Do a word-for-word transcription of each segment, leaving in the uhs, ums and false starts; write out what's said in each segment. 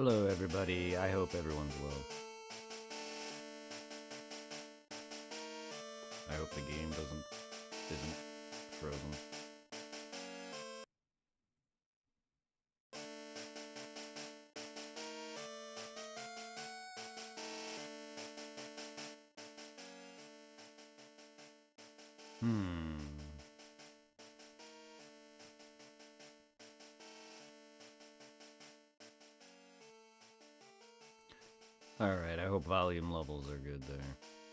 Hello everybody, I hope everyone's well. I hope the game doesn't isn't frozen. Hmm. Alright, I hope volume levels are good there.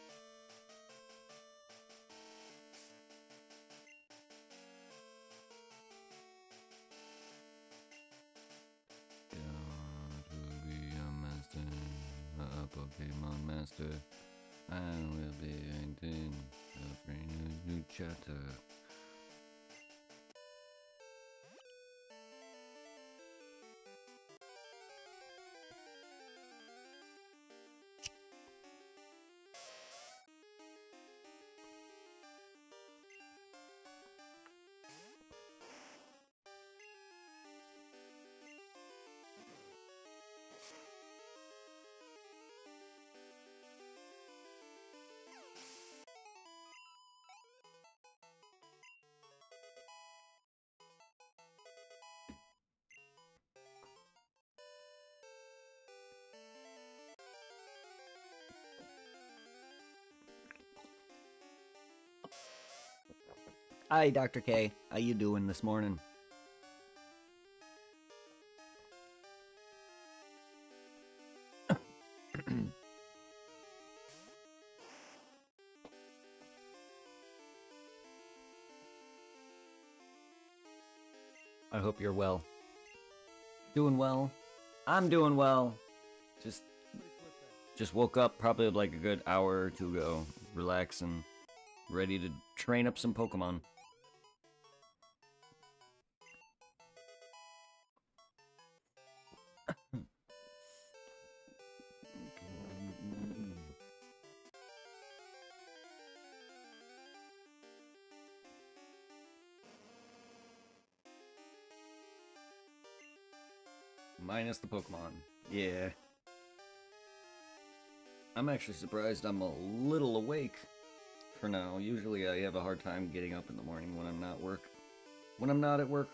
God will be a master, a Pokemon master. I will be eighteen, a brand new chapter. Hi, Doctor K. How you doing this morning? I hope you're well. Doing well. I'm doing well. Just just woke up probably like a good hour or two ago, relaxing, ready to train up some Pokemon. Minus the Pokemon. Yeah. I'm actually surprised I'm a little awake for now. Usually I have a hard time getting up in the morning when I'm not work. When I'm not at work.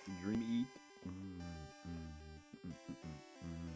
Dream eat. Mm, mm, mm, mm, mm, mm.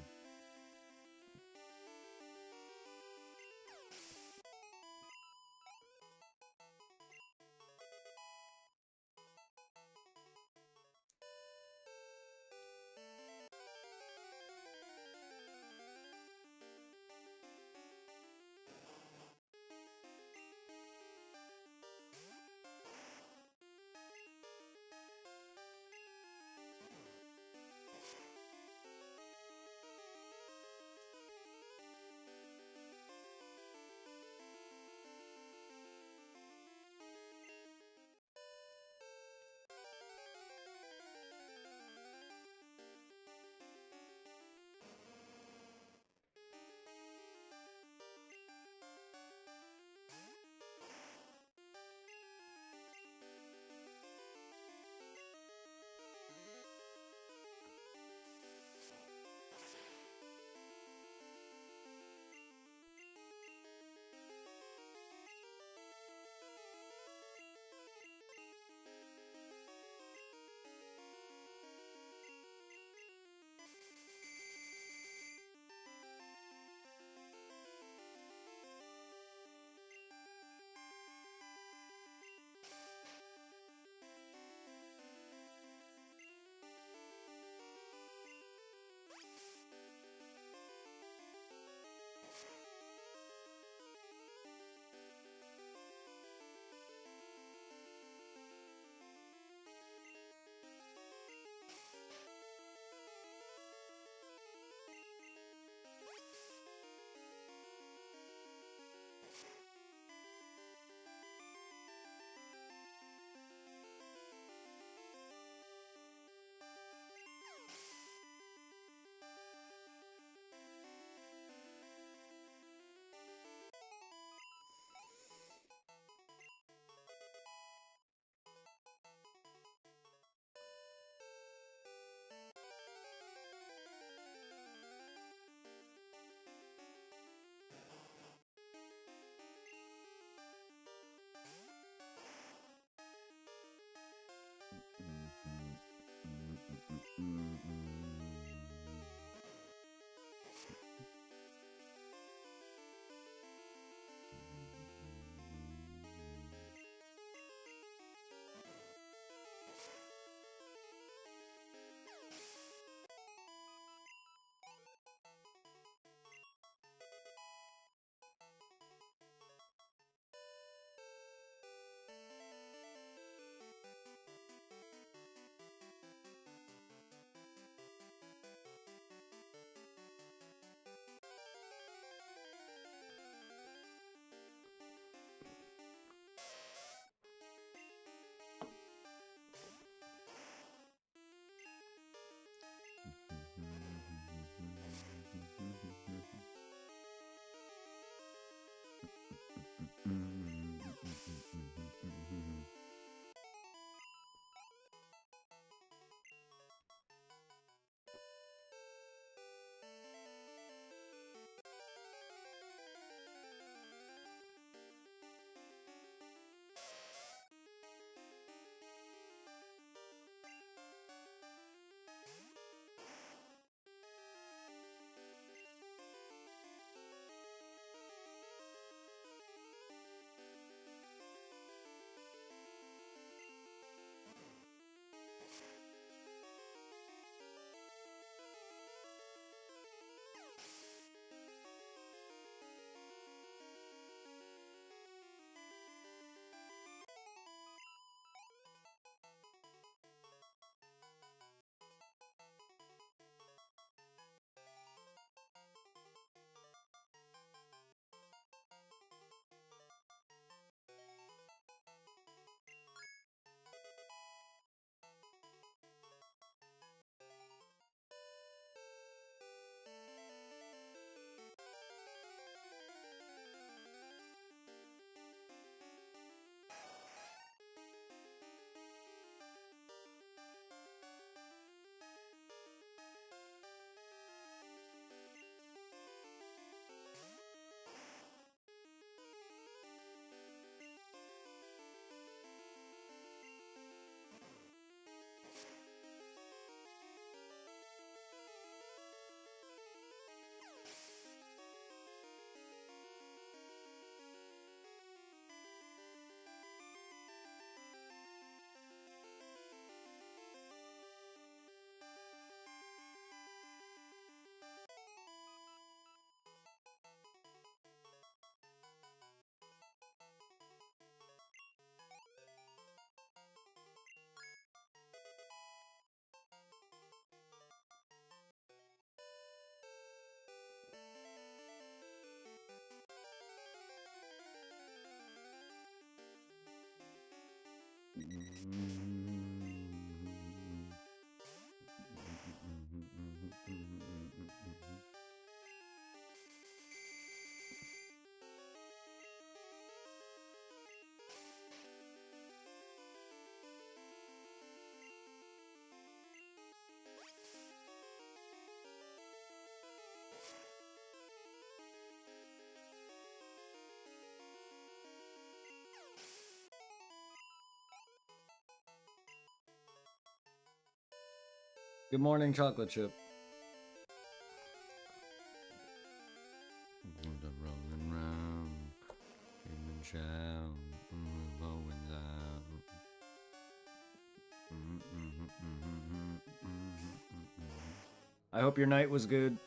Good morning, chocolate chip. Rolling round, human shell, blowing down. I hope your night was good.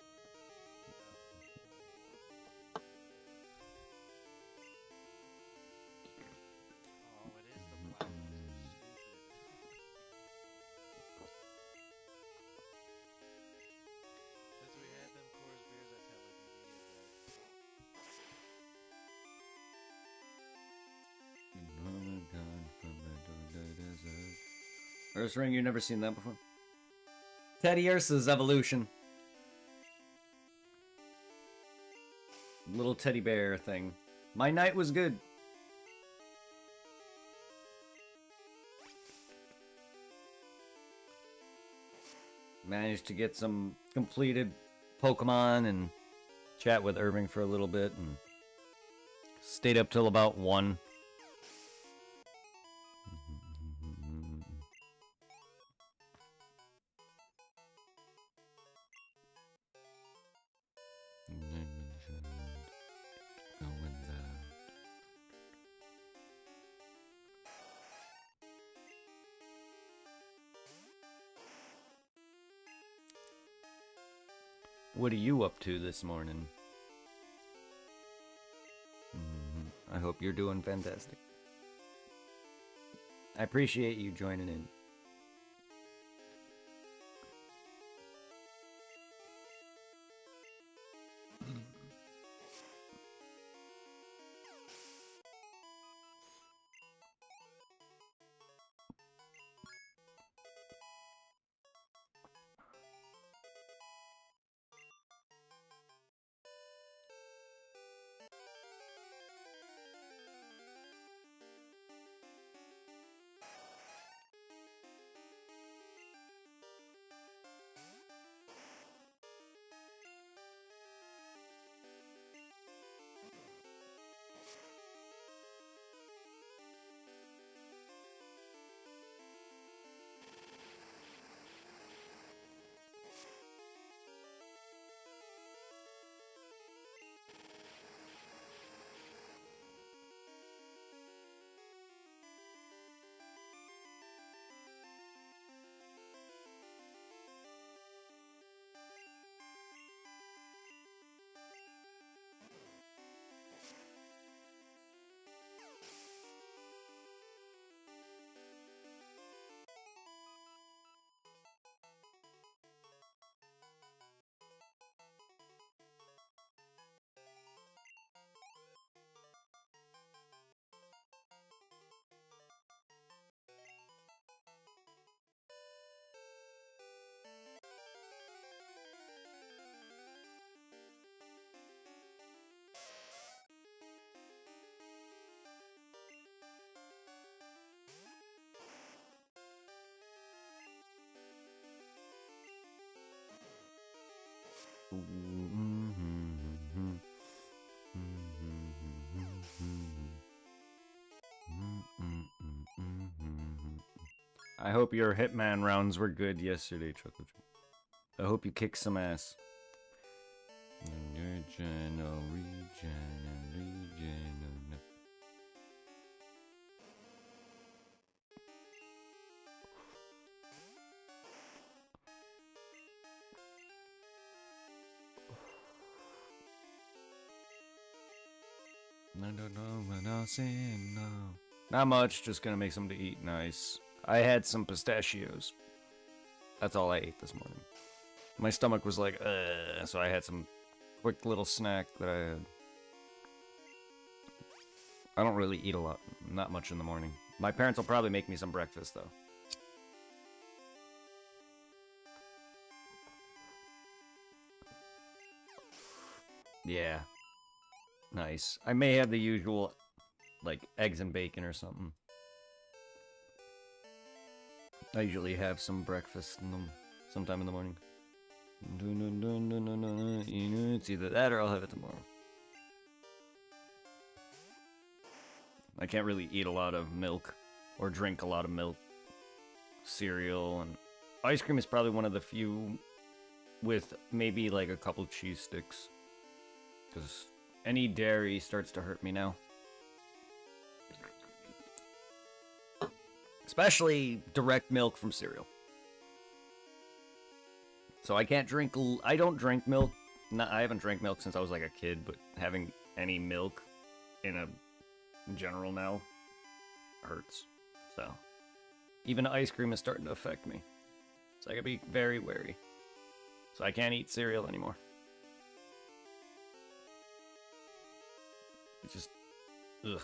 Ursaring, you've never seen that before? Teddy Ursa's evolution. Little teddy bear thing. My night was good. Managed to get some completed Pokemon and chat with Irving for a little bit and stayed up till about one. What are you up to this morning? Mm-hmm. I hope you're doing fantastic. I appreciate you joining in. I hope your Hitman rounds were good yesterday, Chocolate. I hope you kicked some ass. Regen, oh, regen, regen, oh, no. I don't know what I'll say, no. Not much, just gonna make something to eat nice. I had some pistachios. That's all I ate this morning. My stomach was like, uh, so I had some quick little snack that I had. I don't really eat a lot, not much in the morning. My parents will probably make me some breakfast, though. Yeah. Nice. I may have the usual, like, eggs and bacon or something. I usually have some breakfast in the, sometime in the morning. It's either that or I'll have it tomorrow. I can't really eat a lot of milk or drink a lot of milk. Cereal and ice cream is probably one of the few with maybe like a couple cheese sticks. Because any dairy starts to hurt me now. Especially direct milk from cereal. So I can't drink, I don't drink milk. Not, I haven't drank milk since I was like a kid, but having any milk in a in general now hurts. So even ice cream is starting to affect me. So I gotta be very wary. So I can't eat cereal anymore. It's just, ugh.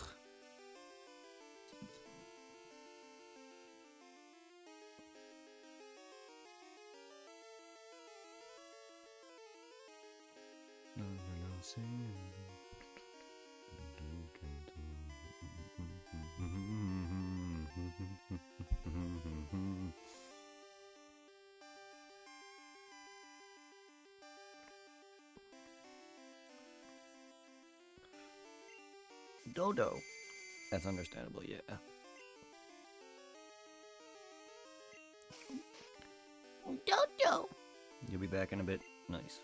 Dodo. That's understandable, yeah. Dodo. You'll be back in a bit. Nice.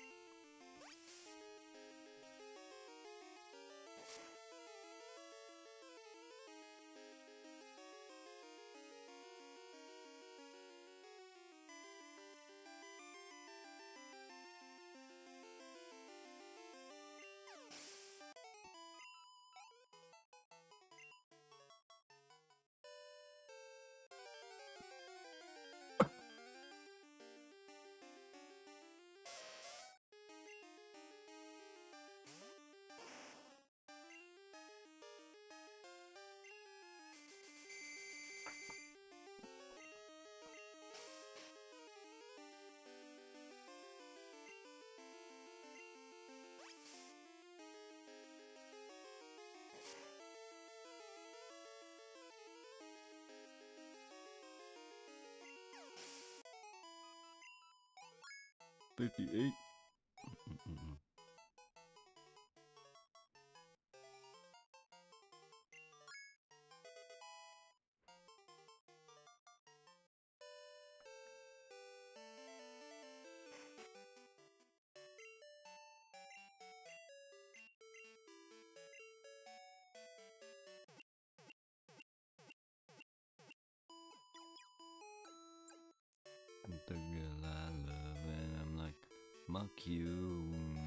fifty-eight. Mm-mm. The girl I love and I'm like, fuck you.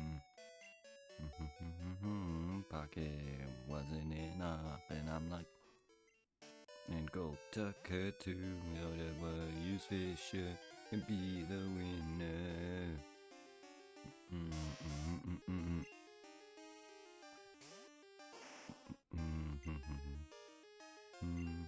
Pocket wasn't enough and I'm like, and go tuck her to whatever use Fisher and be the winner. Mm, mm, mm, mm, mm. Mm, mm, mm, mm.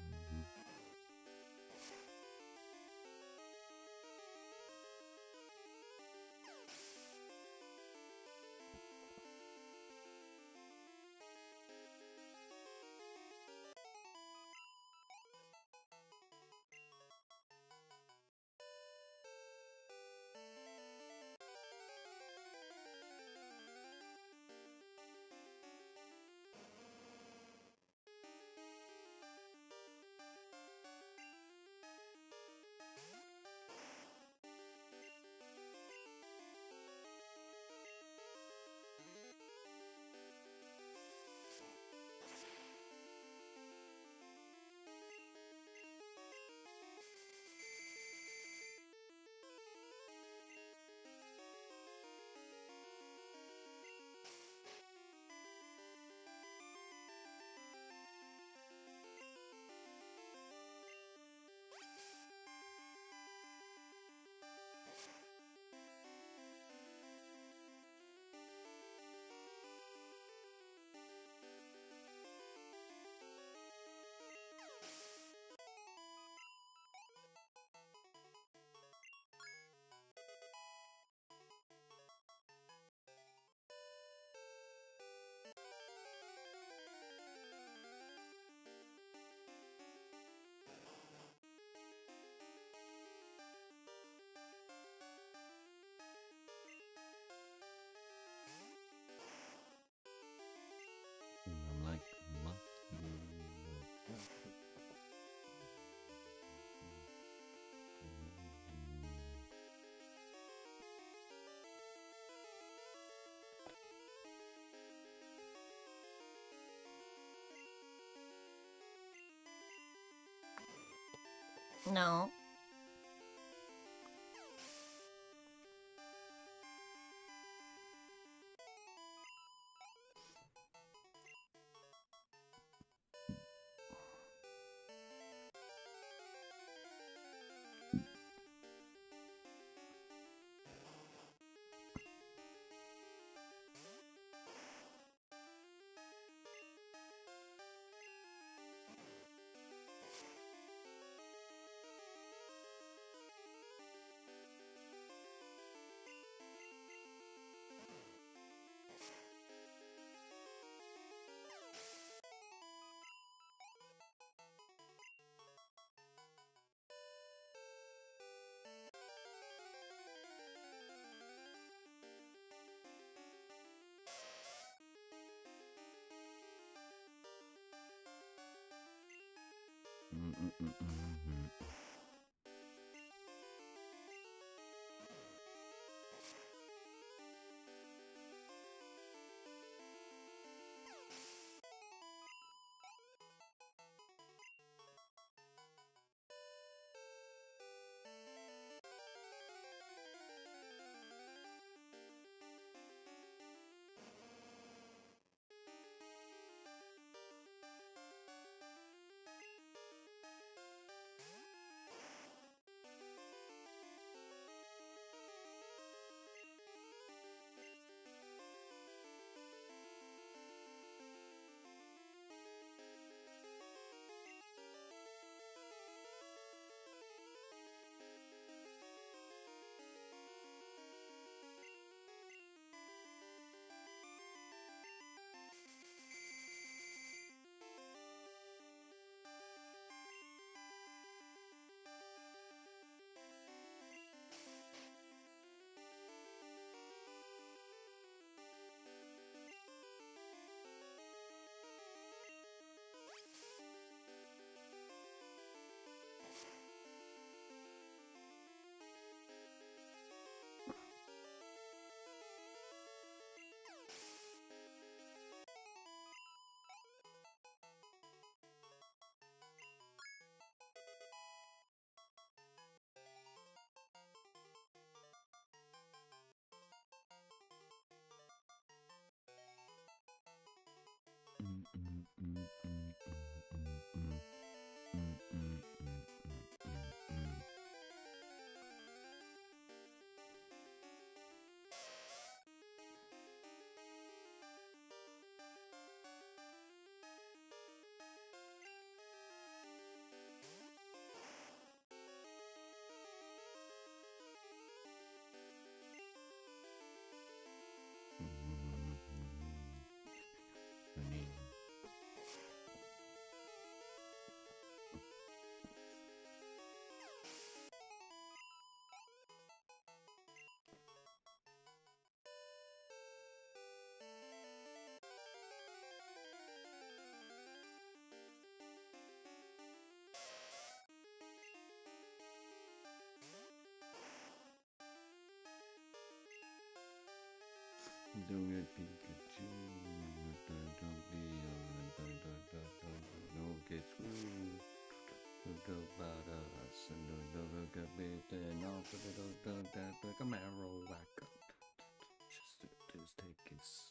No. Mm-mm-mm-mm-mm. Do it, Pikachu. No get screwed. Go about us and don't get bit and off of it. Don't that come arrow back. Just just take his.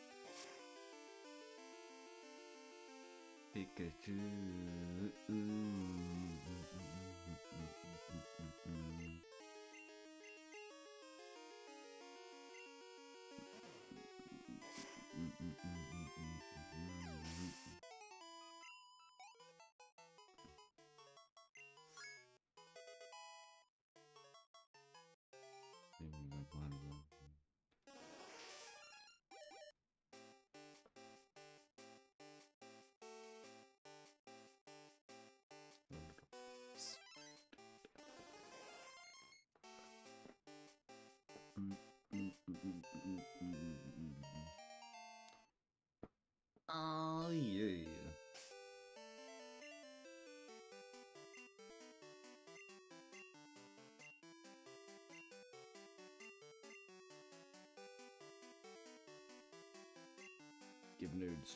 Pikachu. Oh yeah. Give nudes.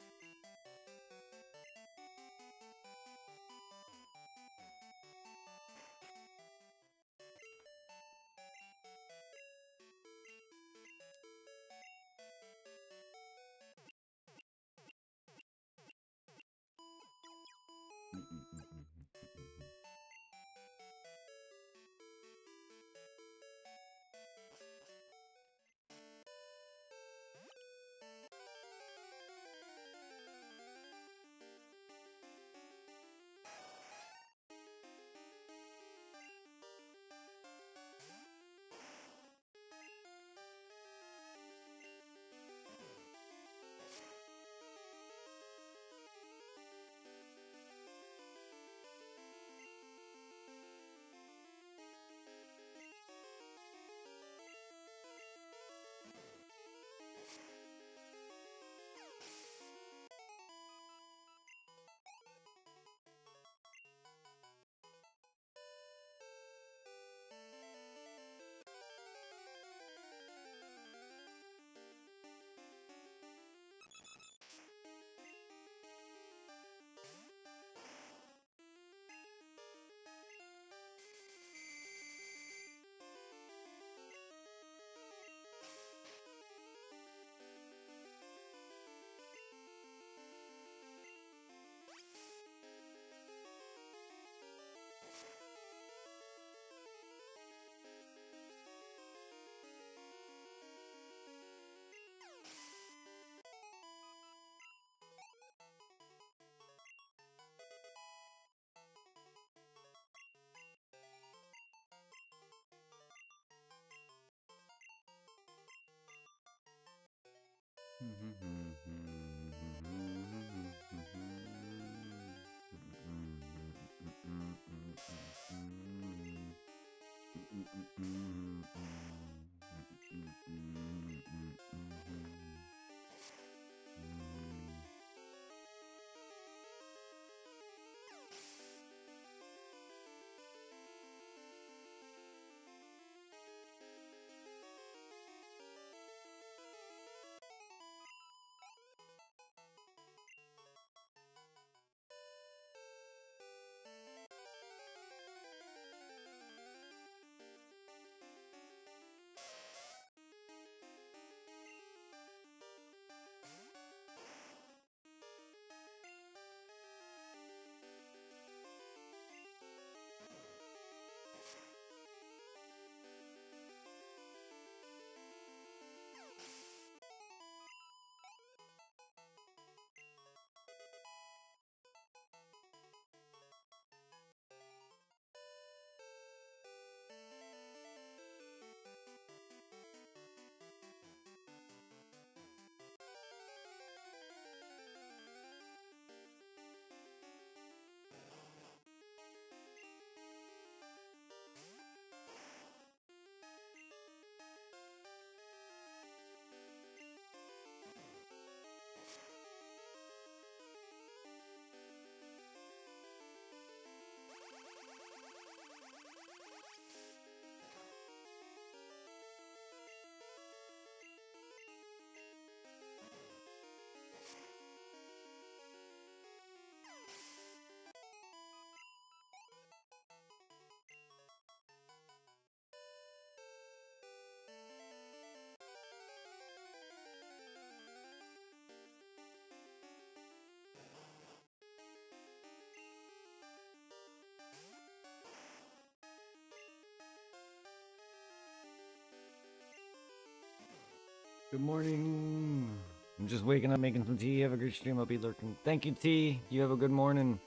Good morning. I'm just waking up, making some tea. Have a great stream. I'll be lurking. Thank you, T. You have a good morning.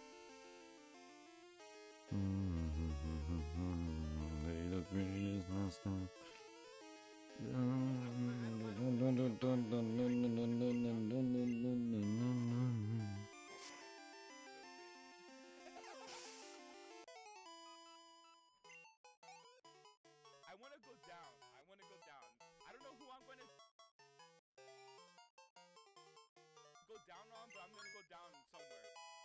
They look pretty as last time. down on, but I'm gonna go down somewhere.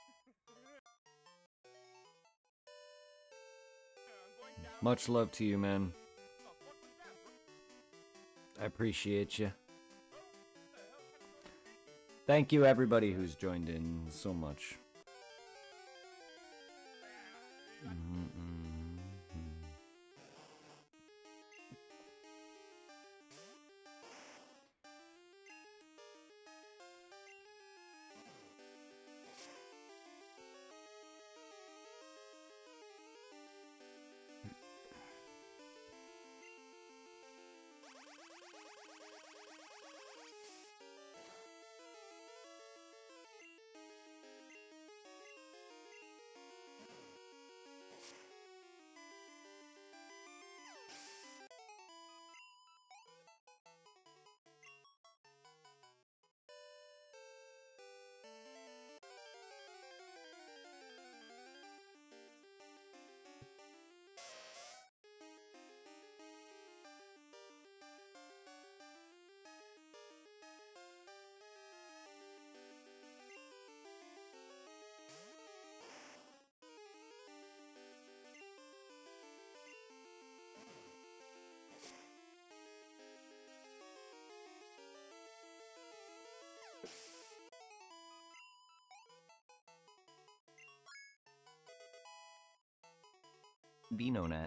I'm going down. Much love to you, man. What the fuck was that, bro? I appreciate you. Bro, what the hell kind of noise are you making? Thank you, everybody who's joined in so much. Binonat.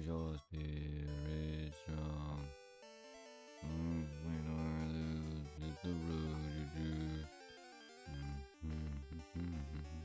your spirit strong. Mm, when I lose, it's the road to do. Mm, mm, mm, mm, mm.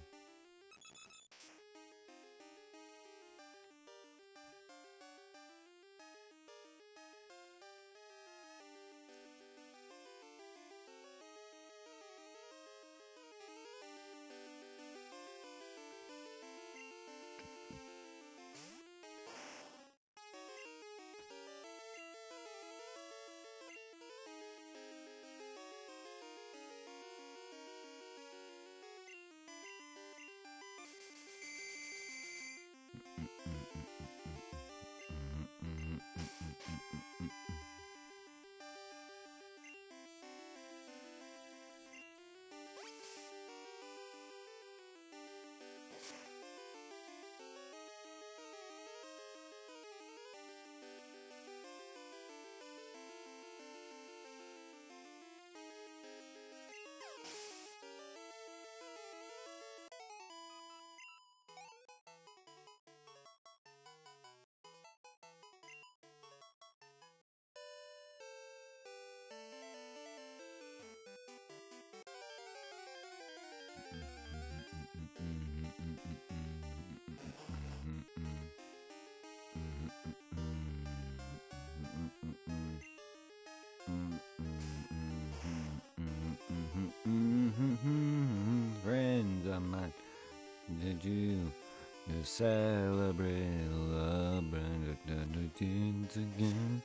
Friends of mine, did you just celebrate love and the teens again?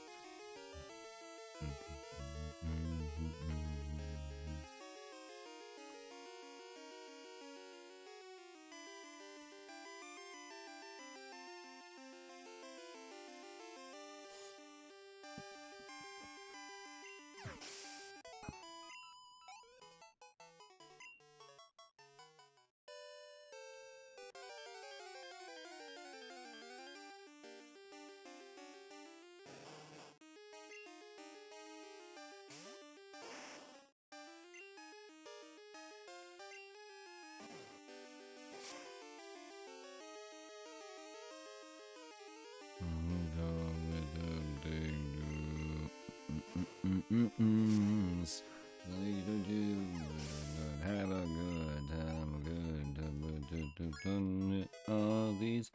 Have a good time, good time, all these.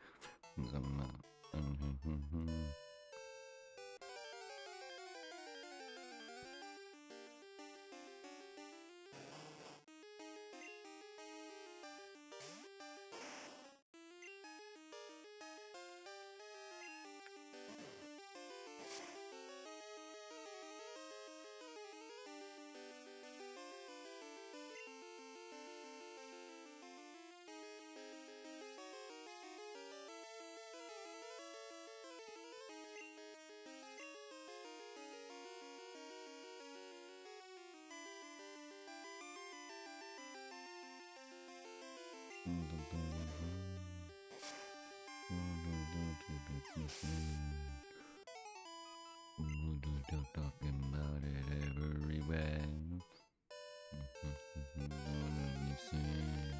Talking about it everywhere. Don't understand.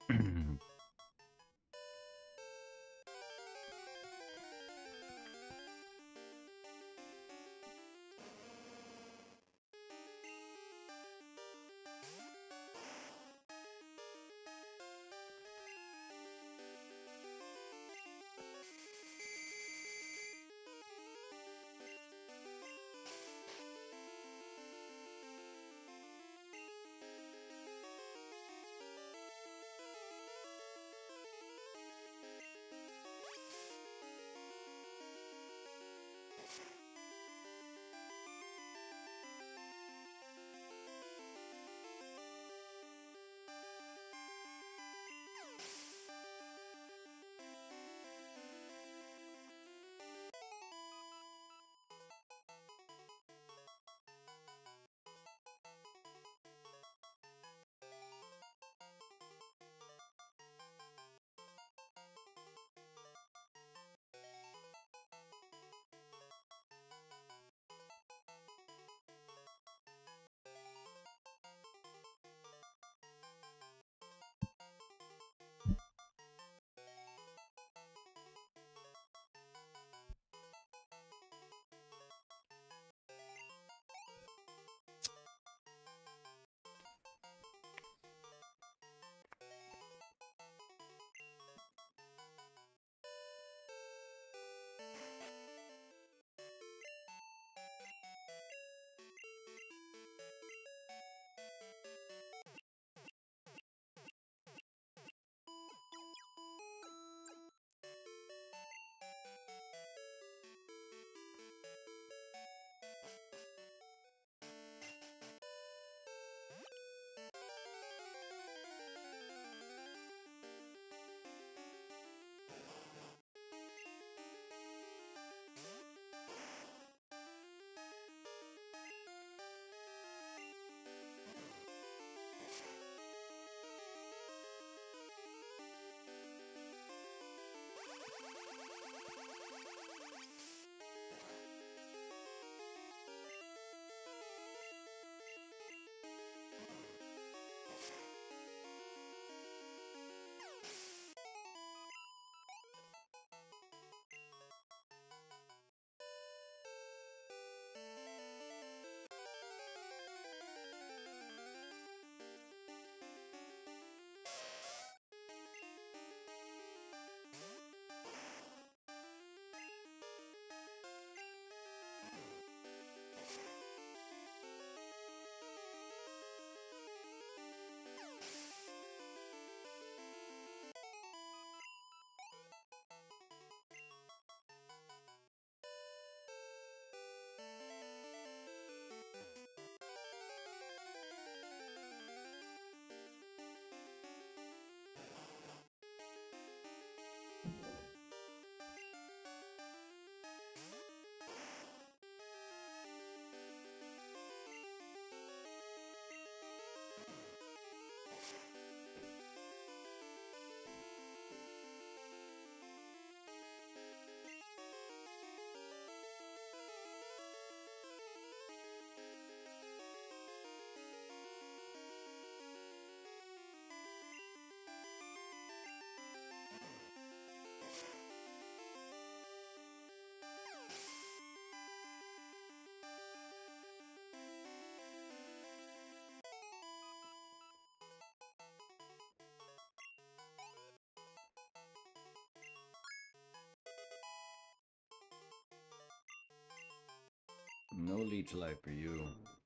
No leech life for you.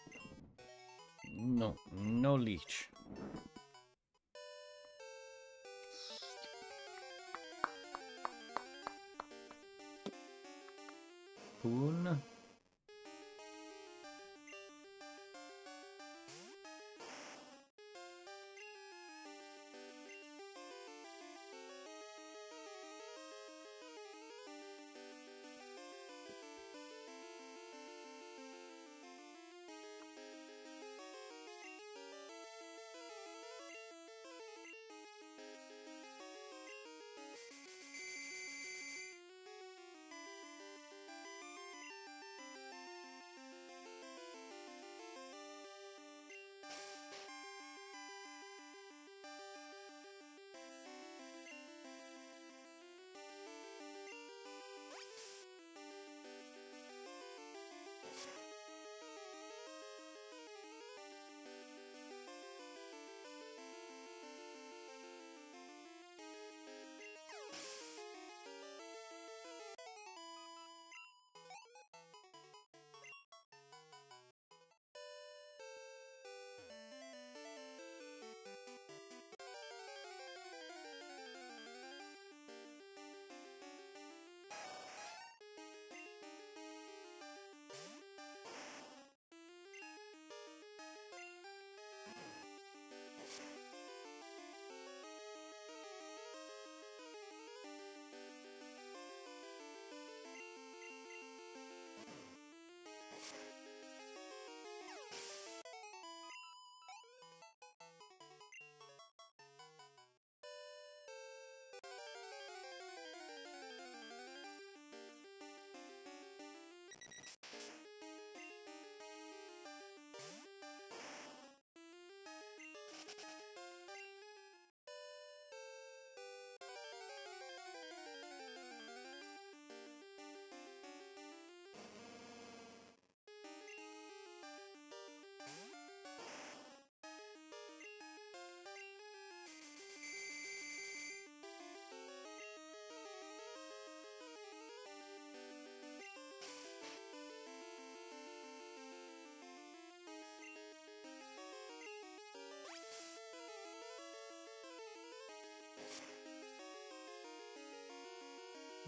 No, no leech. Poon.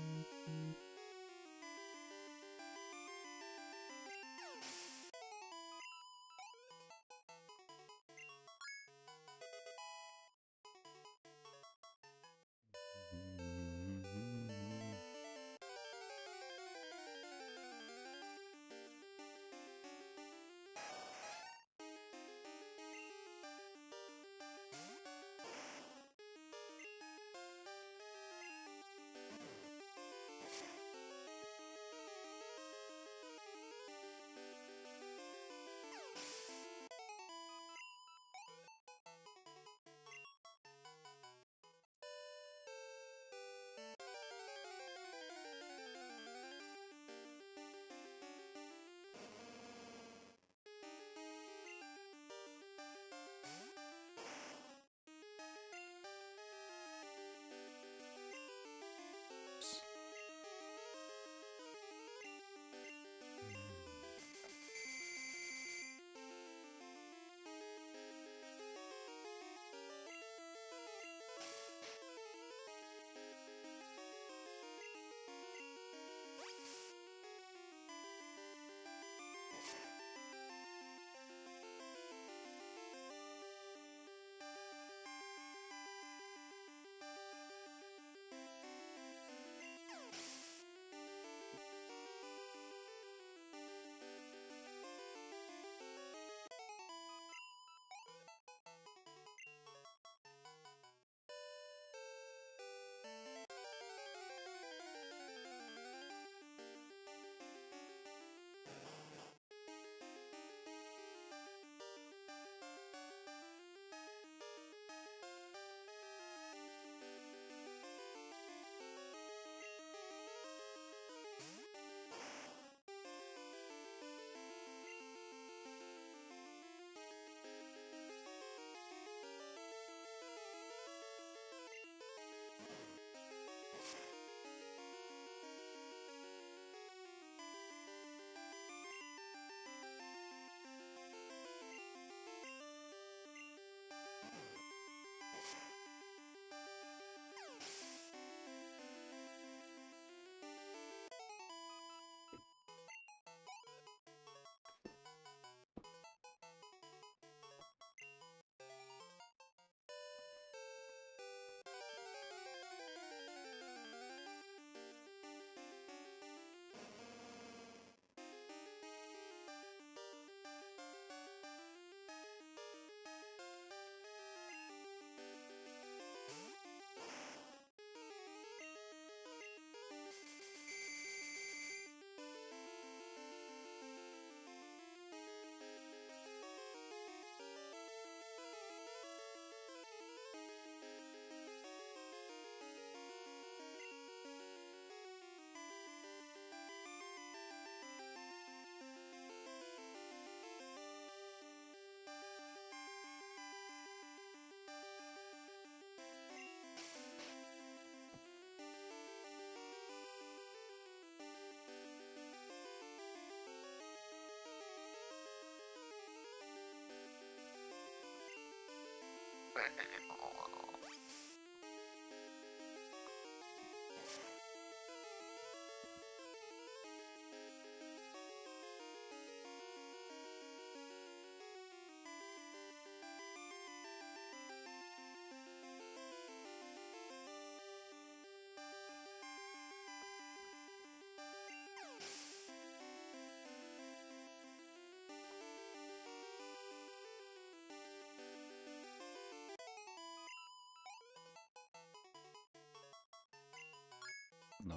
No.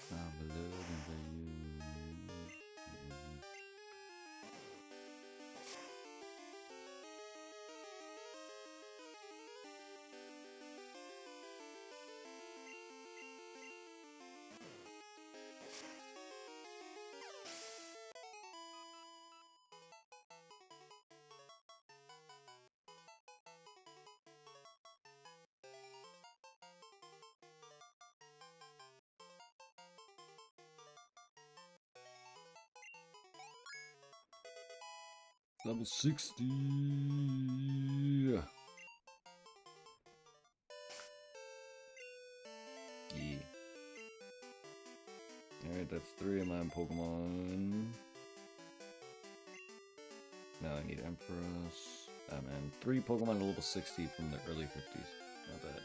I'm looking for you. Level sixty. Yeah. Alright, that's three of my Pokemon. Now I need Empress. Ah man, three Pokemon to level sixty from the early fifties. Not bad.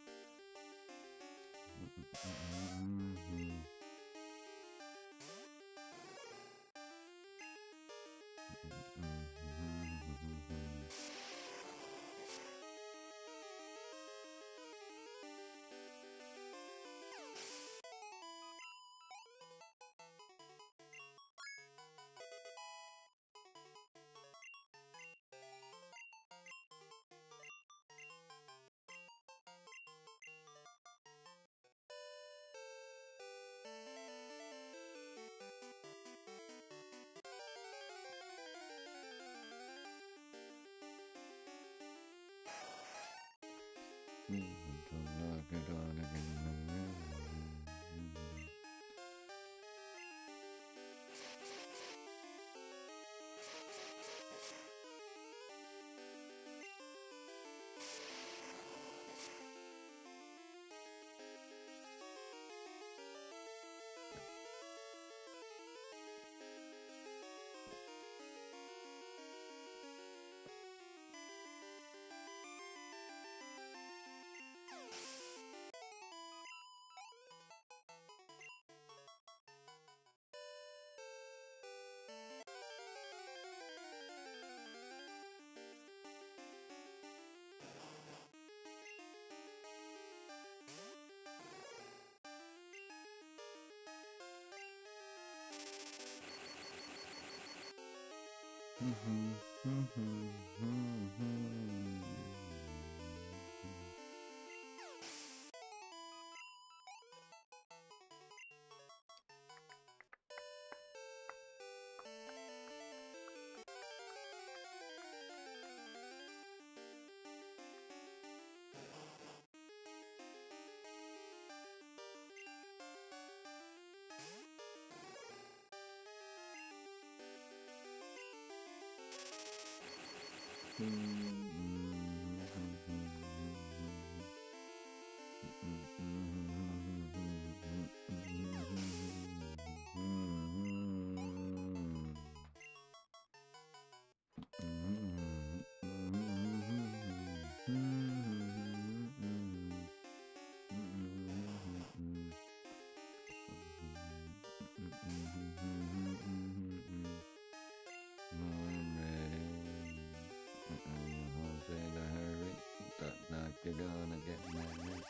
You're gonna get married.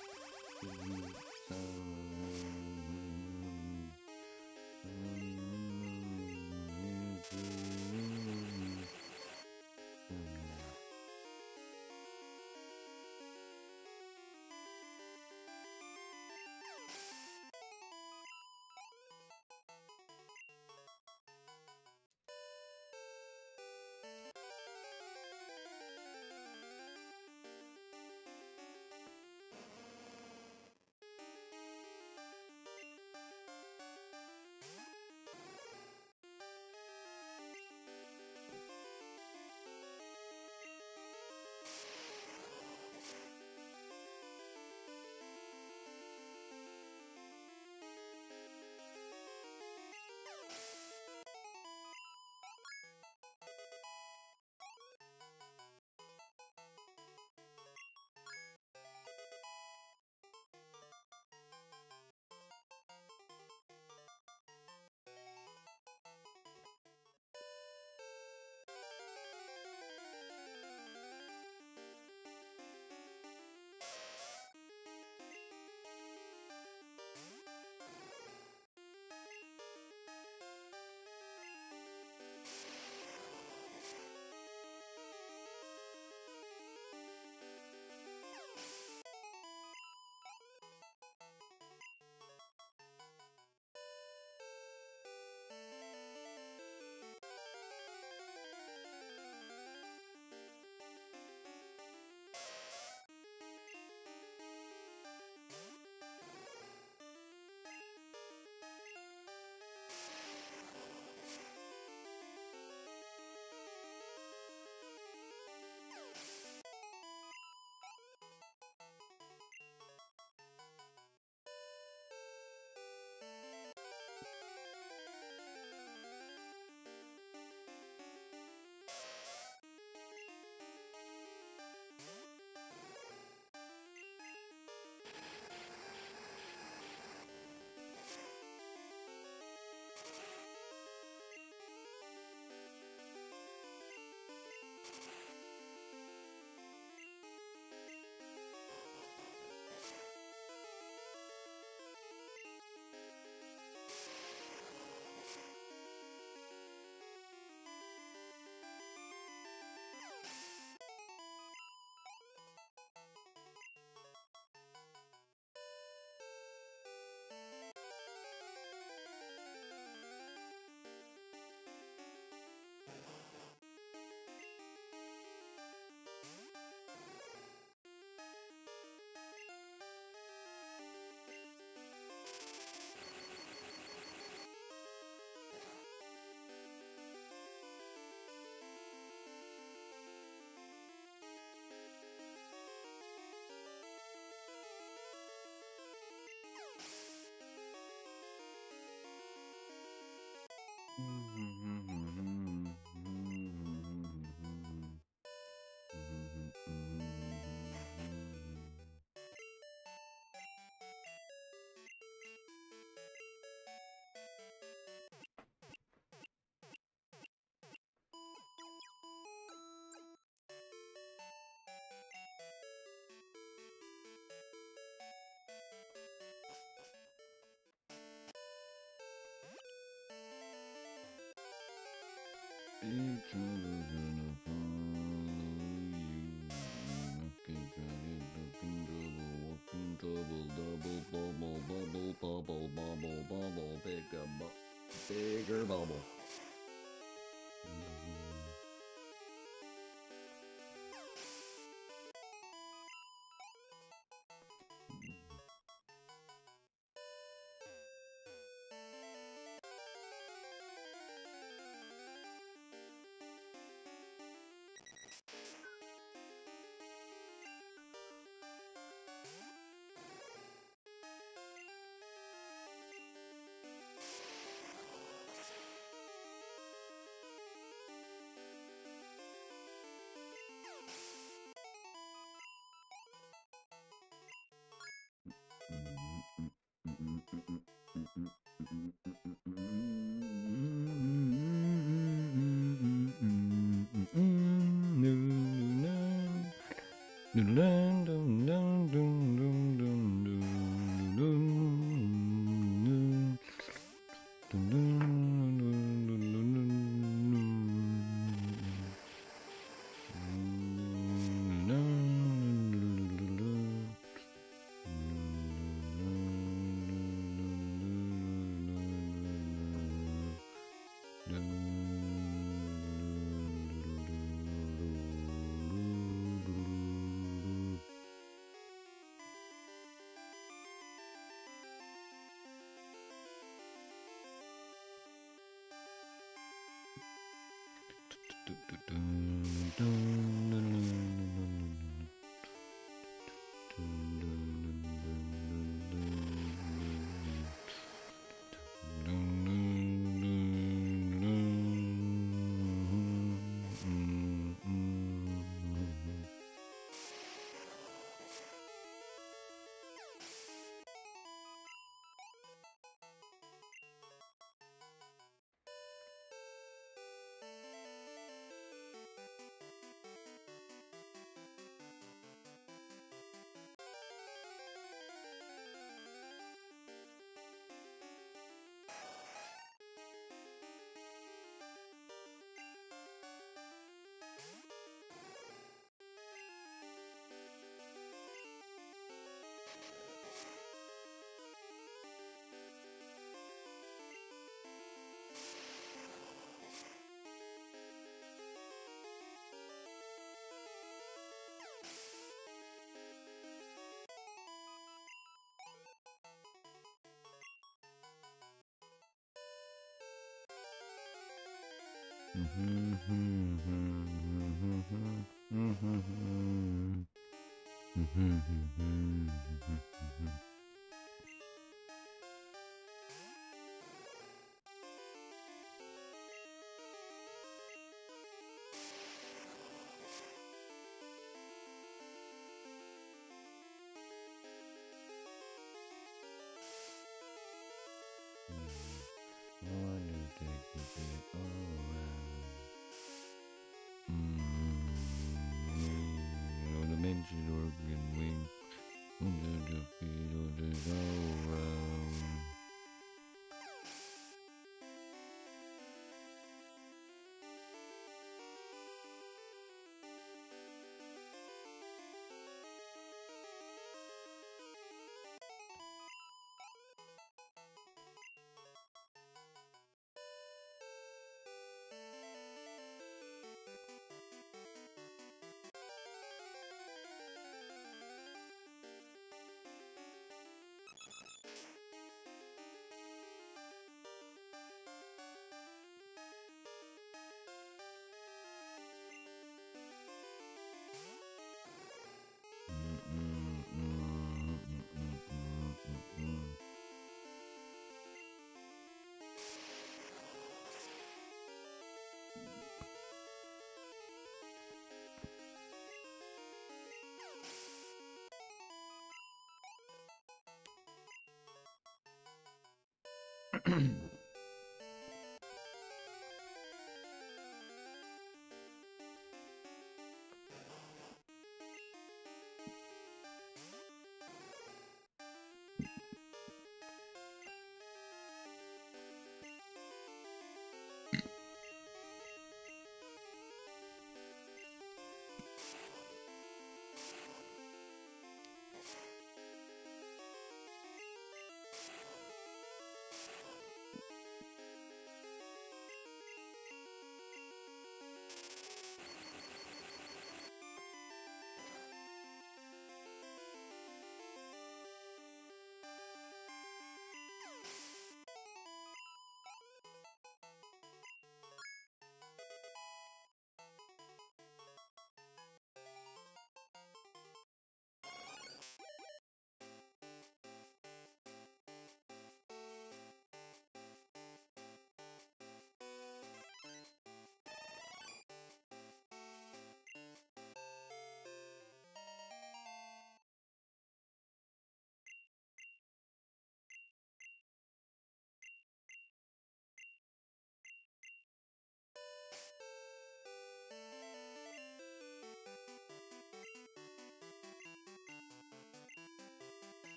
So, Bigger bubble.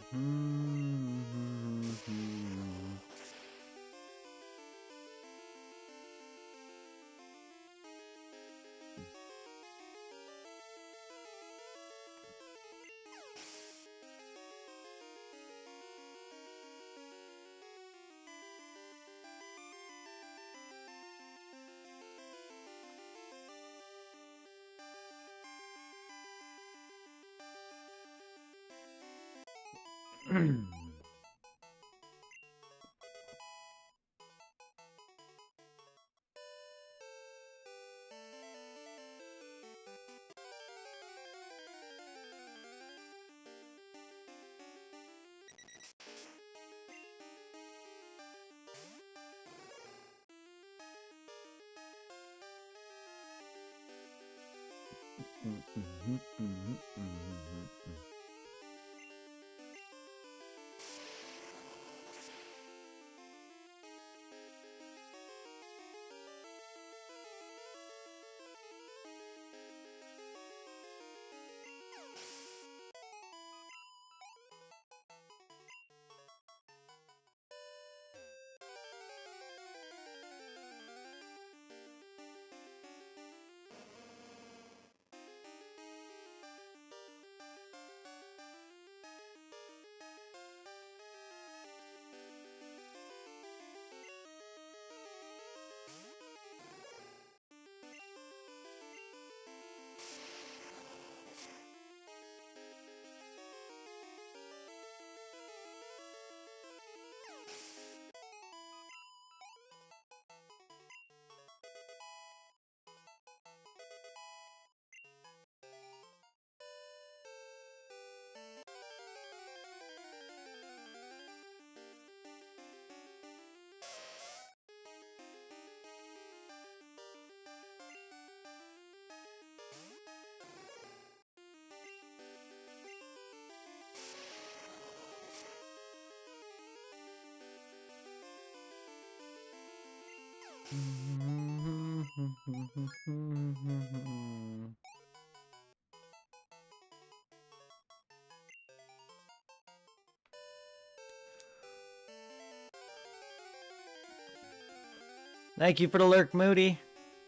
Thank you for the lurk, Moody.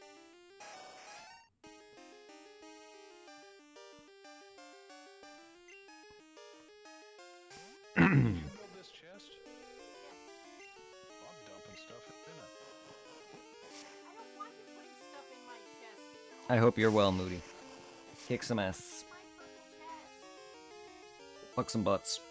Did you build this chest? Well, I'm dumping stuff in it. I don't want you putting stuff in my chest. I hope you're well, Moody. Kick some ass. My purple chest. Fuck some butts.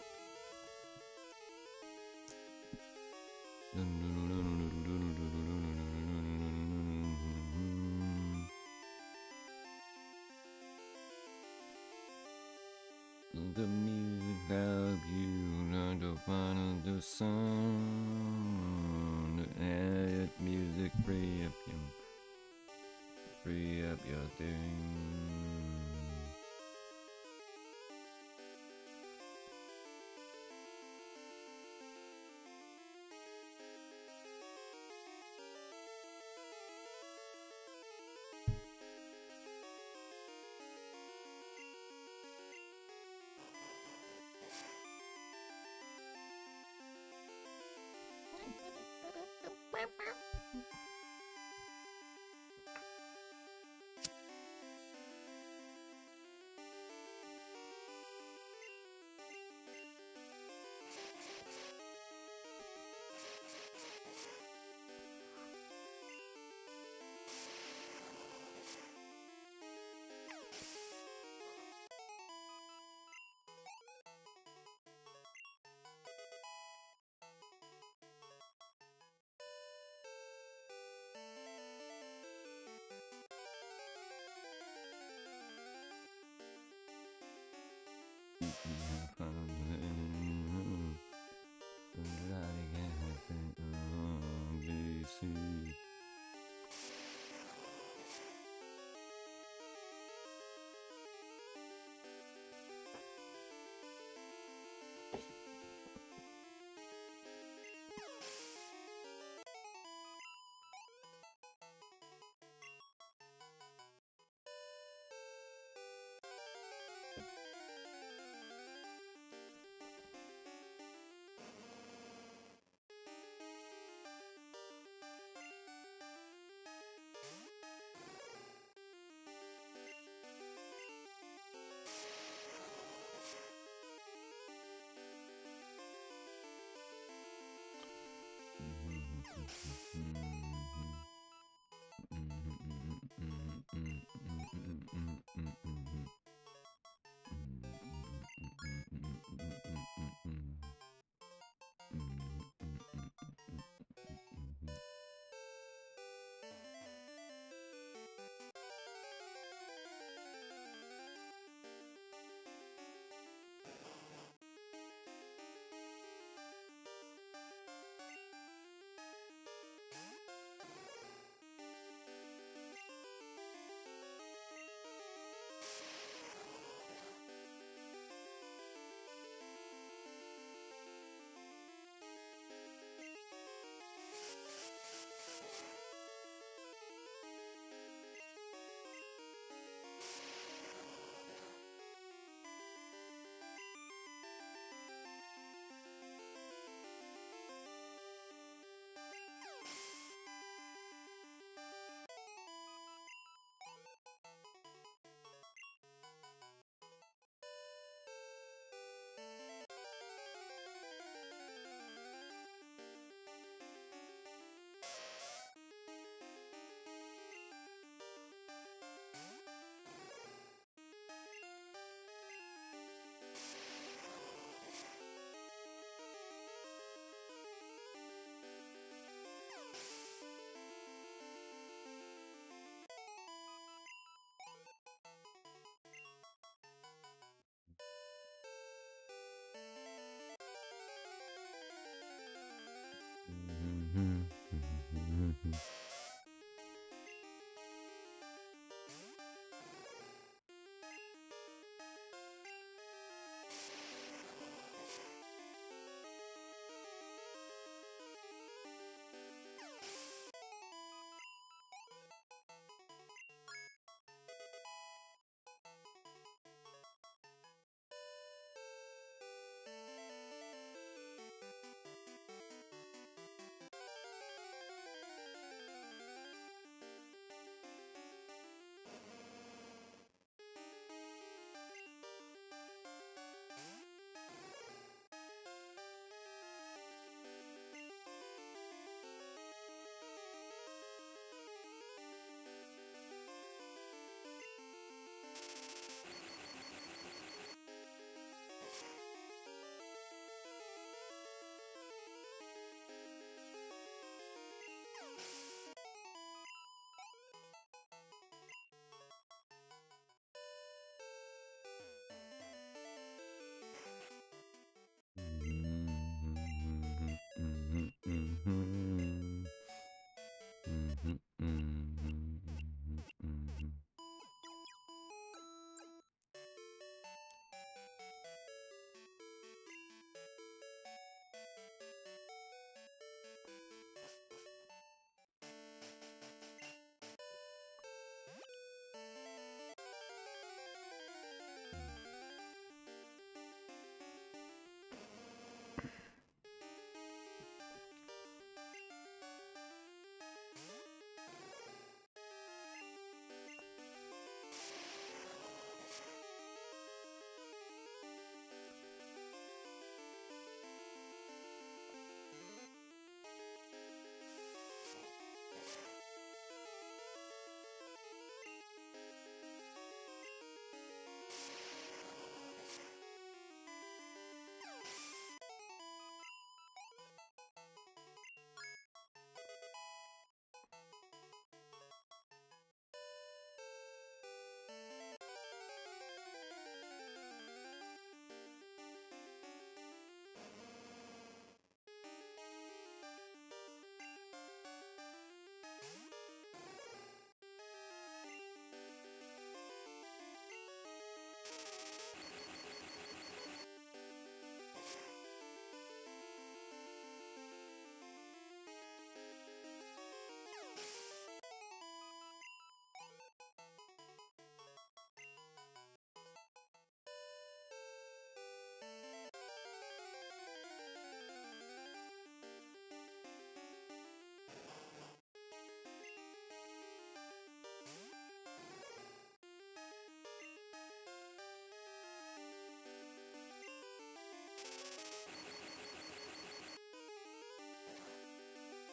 The music help you learn to find the sound. And music free up your free up your thing.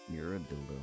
You're a dildo.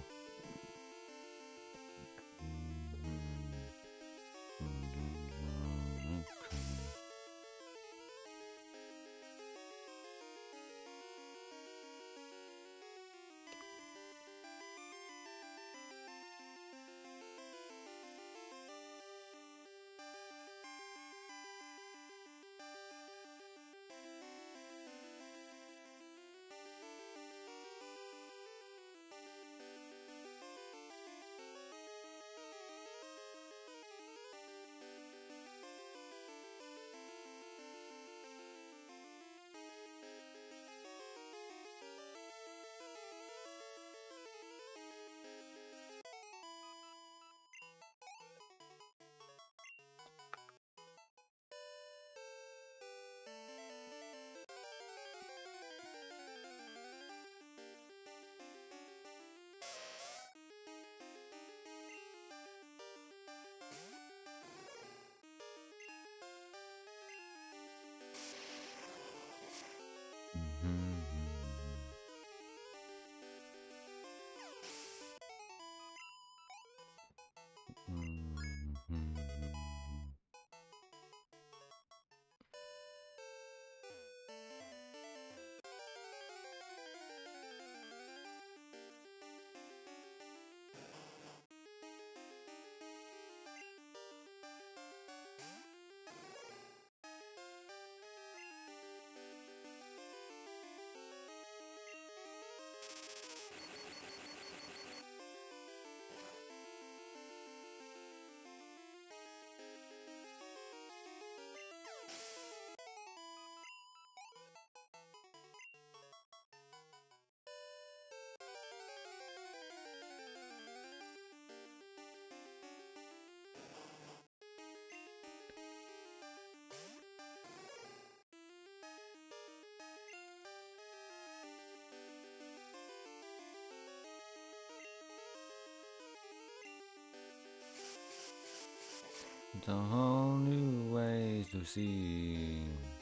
It's a whole new ways to see.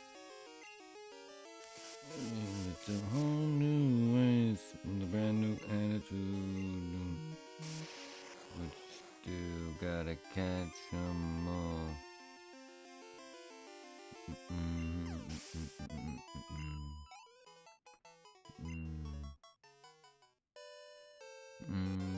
It's a whole new ways with a brand new attitude. But still gotta catch 'em all. Mm-mm, mm-mm, mm-mm, mm-mm. Mm.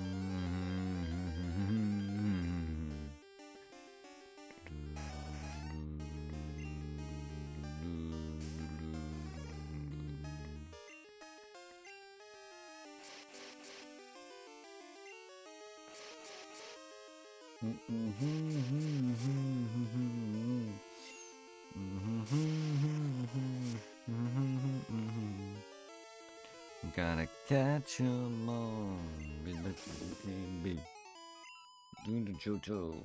Gotta catch 'em all. Baby. Do the JoJo.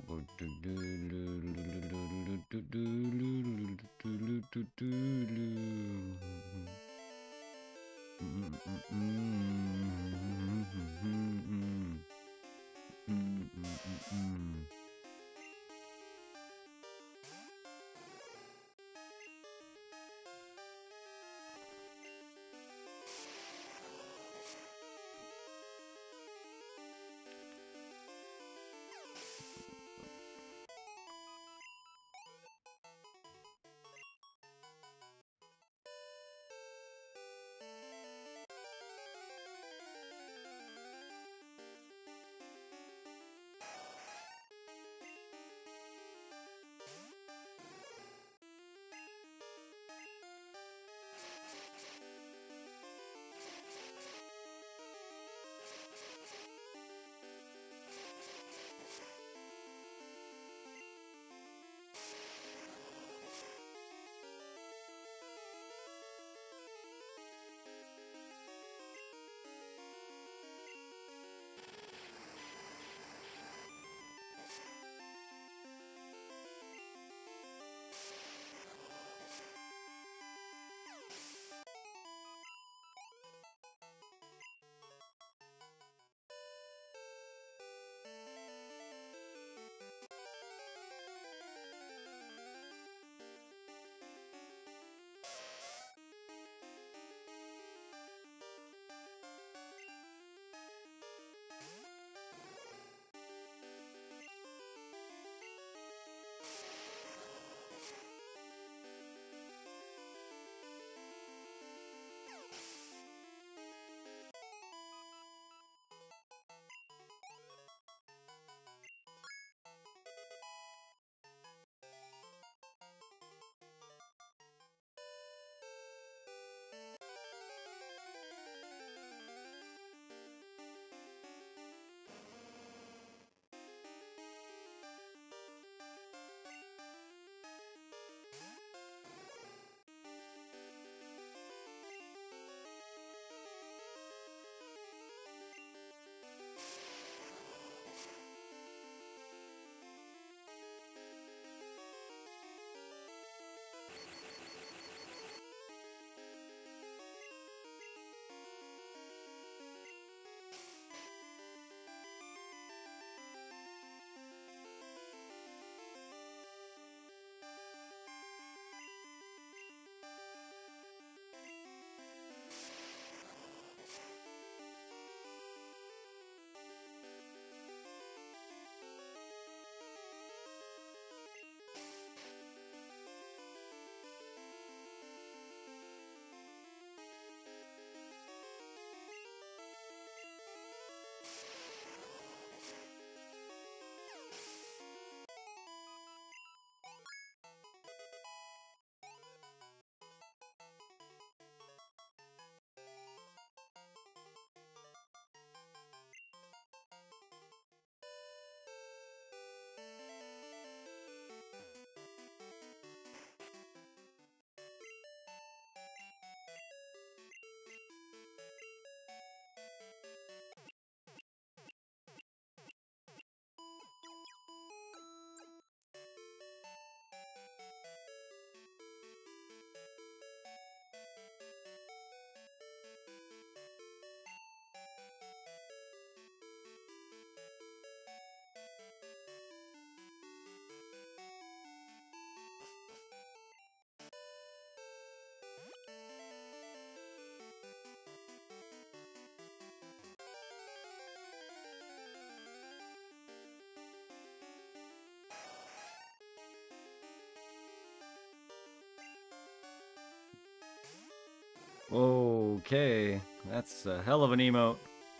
Okay, that's a hell of an emote.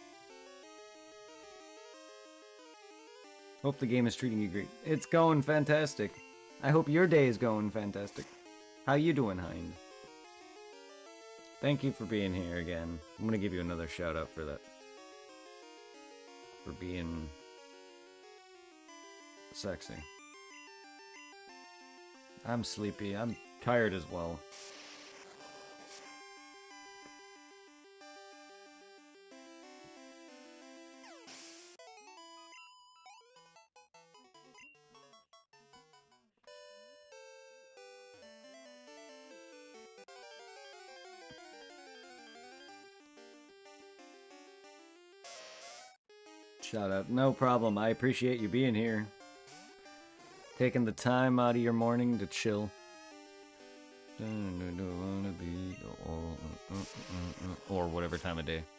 Hope the game is treating you great. It's going fantastic. I hope your day is going fantastic. How you doing, Hind? Thank you for being here again. I'm gonna give you another shout out for that. For being sexy. I'm sleepy. I'm tired as well. Shout out. No problem. I appreciate you being here. Taking the time out of your morning to chill. Or whatever time of day.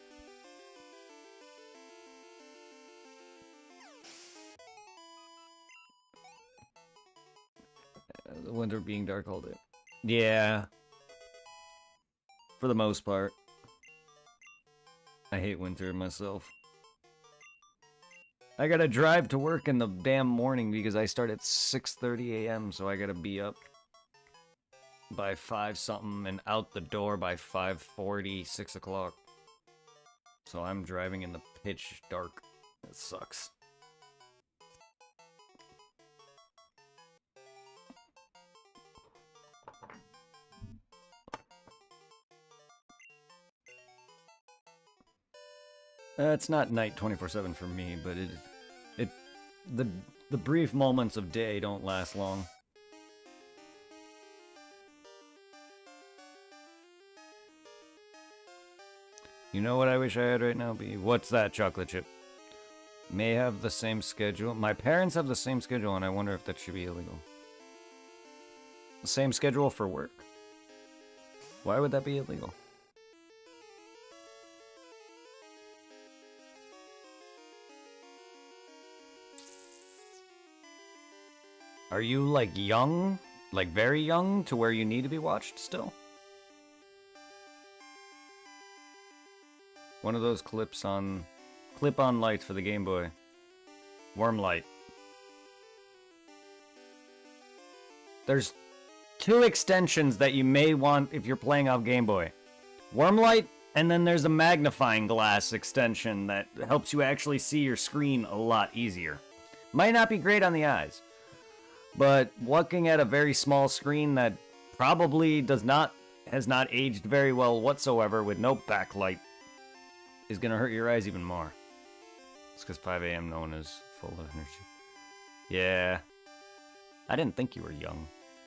The winter being dark all day. Yeah. For the most part. I hate winter myself. I gotta drive to work in the damn morning because I start at six thirty a m, so I gotta be up by five something and out the door by five forty, six o'clock. So I'm driving in the pitch dark. It sucks. Uh, it's not night twenty-four seven for me, but it, it, the, the brief moments of day don't last long. You know what I wish I had right now, B? What's that, chocolate chip? May have the same schedule. My parents have the same schedule, and I wonder if that should be illegal. The same schedule for work? Why would that be illegal? Are you, like, young? Like, very young to where you need to be watched still? One of those clips on... Clip-on lights for the Game Boy. Worm light. There's two extensions that you may want if you're playing off Game Boy. Worm light, and then there's a magnifying glass extension that helps you actually see your screen a lot easier. Might not be great on the eyes. But looking at a very small screen that probably does not, has not aged very well whatsoever with no backlight is going to hurt your eyes even more. It's because five a m no one is full of energy. Yeah. I didn't think you were young.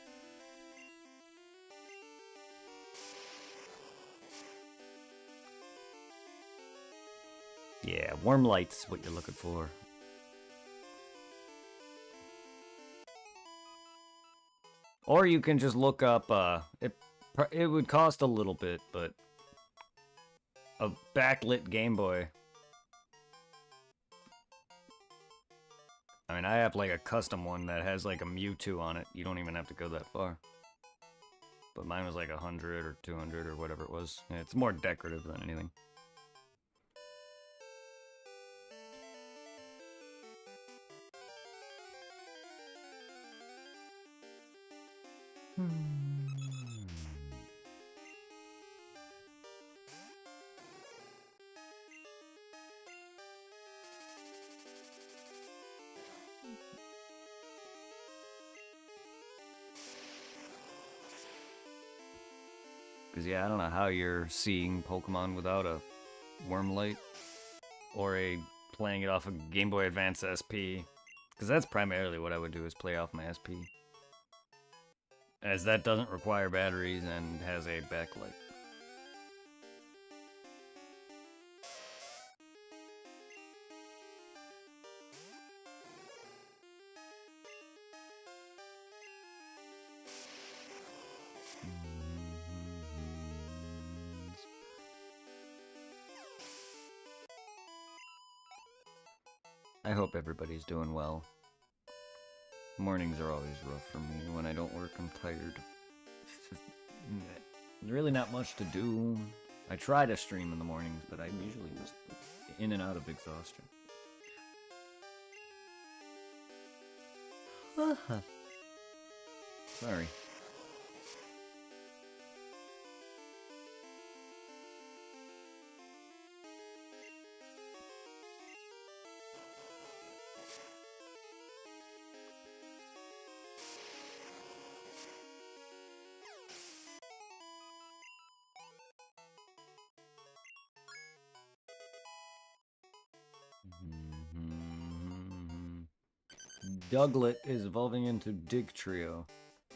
Yeah, warm light's what you're looking for. Or you can just look up, uh, it, it would cost a little bit, but a backlit Game Boy. I mean, I have like a custom one that has like a Mewtwo on it. You don't even have to go that far. But mine was like a hundred or two hundred or whatever it was. Yeah, it's more decorative than anything. Hmm. Because, yeah, I don't know how you're seeing Pokemon without a worm light or a playing it off a Game Boy Advance S P. Because that's primarily what I would do, is play off my S P. As that doesn't require batteries and has a backlight. I hope everybody's doing well. Mornings are always rough for me. When I don't work, I'm tired. really not much to do. I try to stream in the mornings, but I'm usually just in and out of exhaustion. Sorry. Douglet is evolving into Dig Trio.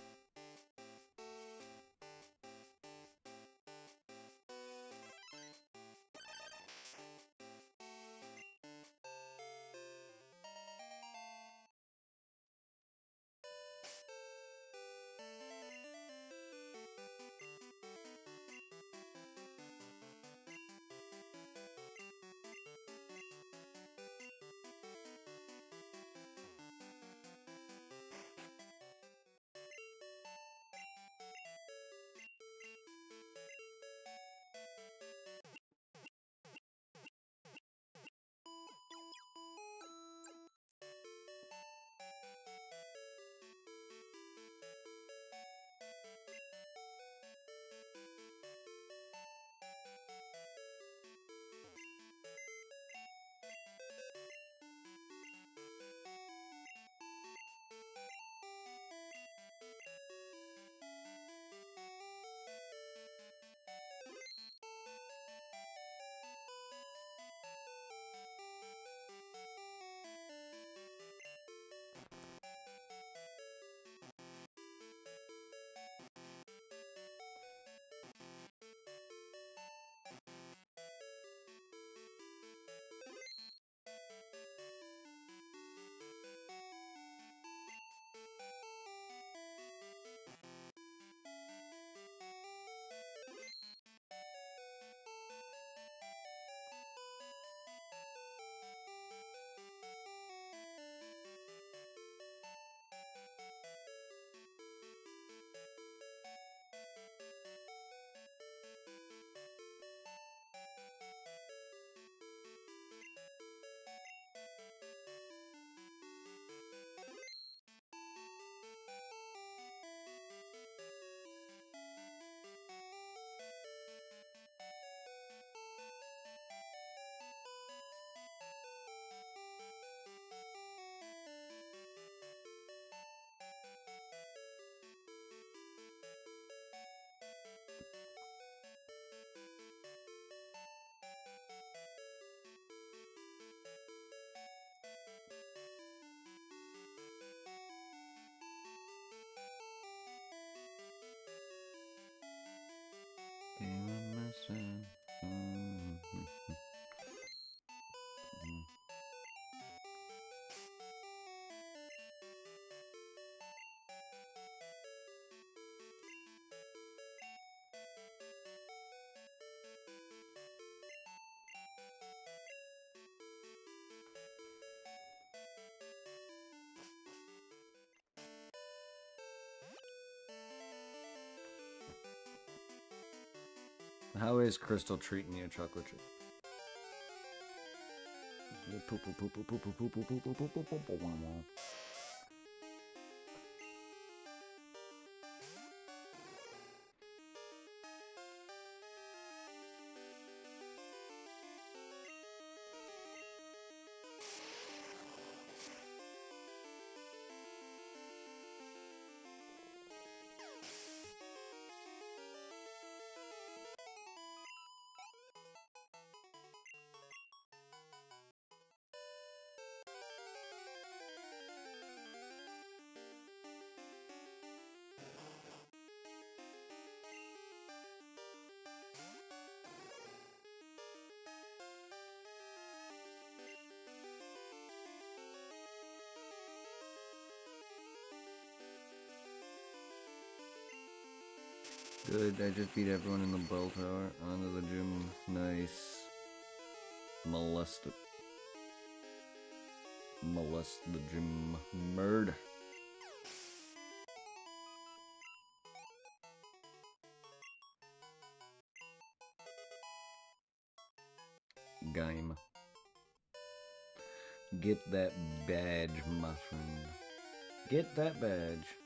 How is Crystal treating you, chocolate chip? Good, I just beat everyone in the bell tower. Onto the gym. Nice. Molest it. Molest the gym. Murd. game. Get that badge, my friend. Get that badge.